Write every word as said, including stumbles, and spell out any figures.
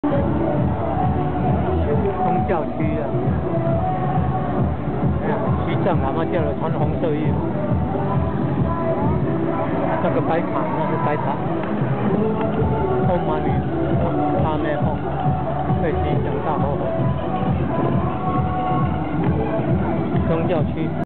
宗教区啊，哎呀，西藏喇嘛教的穿红色衣服，那个白塔那是白塔，后妈尼阿弥陀佛，对吉祥大佛，宗教区。